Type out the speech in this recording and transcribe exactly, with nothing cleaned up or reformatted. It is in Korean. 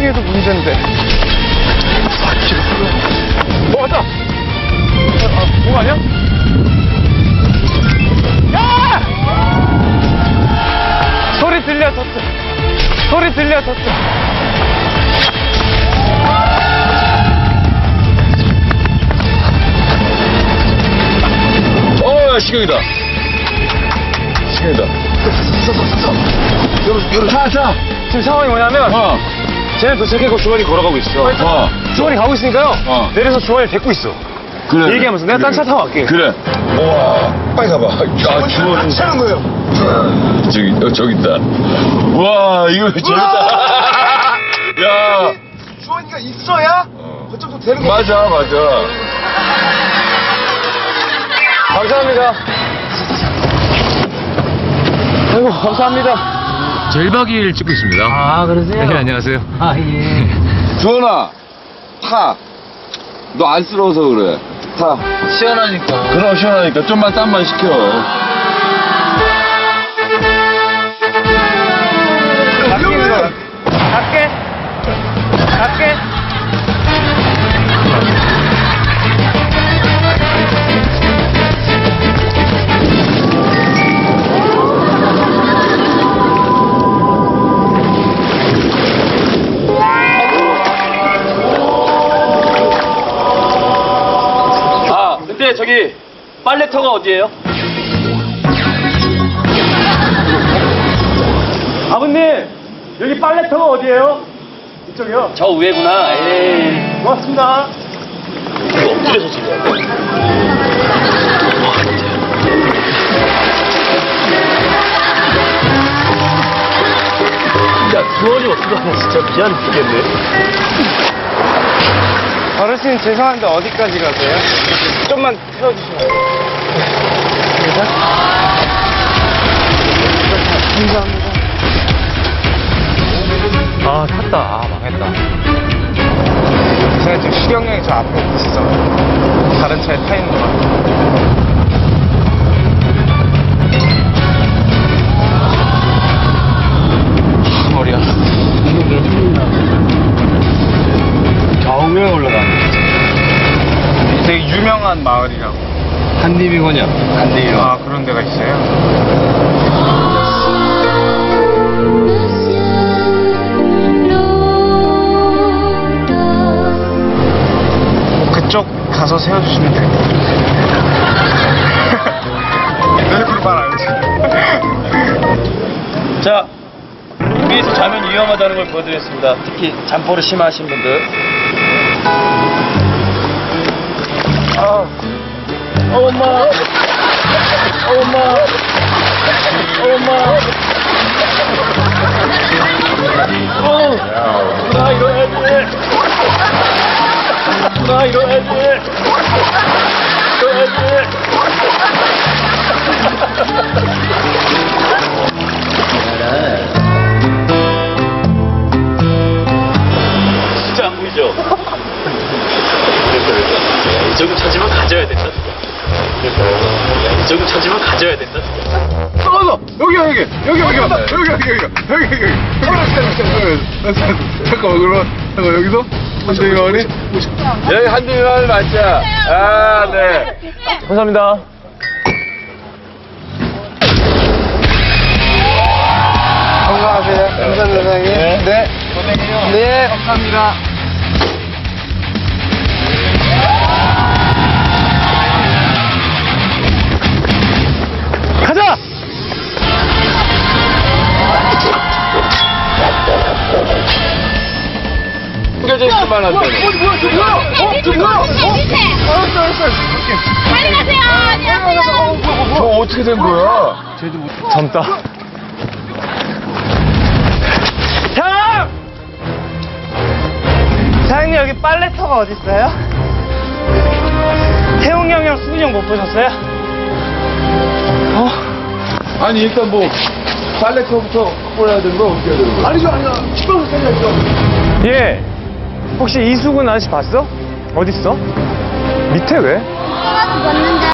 층에도 문제인데. 어, 왔다! 아, 뭐 아니야? 야! 소리 들려, 저쪽. 소리 들려, 저쪽. 어, 시경이다. 시경이다. 열어, 차, 차. 지금 상황이 뭐냐면, 어. 쟤는 도착했고 주원이 걸어가고 있어. 어. 주원이 가고 있으니까요. 어. 내려서 주원이 데리고 있어. 그래. 얘기하면서 내가 딴 차 타고 갈게. 그래. 우와, 빨리 가봐. 야, 주원이. 차는 거예요. 저기, 어, 저기 있다. 우와, 이거 재밌다. 야. 주원이가 있어야 그쪽도 되는 거야. 맞아, 맞아. 감사합니다. 아이고, 감사합니다. 저 일 박 이 일 찍고 있습니다. 아, 그러세요? 네, 안녕하세요. 아, 예. 주원아, 타. 너 안쓰러워서 그래. 타. 시원하니까. 그럼 시원하니까 좀만 땀만 식혀. 갈게, 그럼. 갈게. 갈게. 근데 저기 빨래터가 어디예요? 아버님, 여기 빨래터가 어디예요? 이쪽이요. 저 위에구나. 에이. 고맙습니다. 이거 엎드려서 찍어야 돼. 야, 주원이 어떡하냐. 진짜 미안 죽겠네. 어르신 죄송한데 어디까지 가세요? 좀만 태워주시면 돼요. 감사합니다. 아, 탔다. 아, 망했다. 제가 지금 시경량이 저 앞에 있어. 다른 차에 타 있는 거 같아요. 머리야. 이게 힘나. 겨우에 올라가네. 되게 유명한 마을이라고. 한림이거냐? 한림이. 아, 그런 데가 있어요? 그쪽 가서 세워주시면 돼요. 너희들이 말 안 해. 자, 위에서 자면 위험하다는 걸 보여드렸습니다. 특히 잠버릇 심하신 분들. 아, 엄마, 엄마, 엄마. 어, 나 이러야 돼. 나 이러야 돼. 이러야 돼. 진짜 안 보이죠? 됐다, 됐다. 이쪽은 처지만 가져야 된다. 이쪽은 처지만 가져야 된다. 어, 여기, 여기, 여기, 여기, 여기, 여기, 여기, 여기, 여기, 여기, 여기. 잠깐만, 그러면, 잠깐 여기서 한두이 마을이? 여기 한두이 마을 맞자. 아, 네. 감사합니다. 건강하세요. 감사합니다, 사장님. 네. 네. 고생해요. 네, 감사합니다. 가자! 숨겨져 있을 만한데. 뭐야, 뭐야, 저 뭐야? 어, 저 뭐야? 어? 알았어, 알았어. 빨리 가세요. 안녕하세요. 저 어떻게 된 거야? 젊다. 형! 사장님, 여기 빨래터가 어딨어요? 태웅 형이랑 수근이 형 못 보셨어요? 어? 아니, 일단 뭐, 빨래터부터 꺼야 되는 거 어떻게 해야 되는 거야? 아니죠, 아니죠. 시끄러워서 생각했죠. 예. 혹시 이수근 아저씨 봤어? 어딨어? 밑에 왜? 왔는데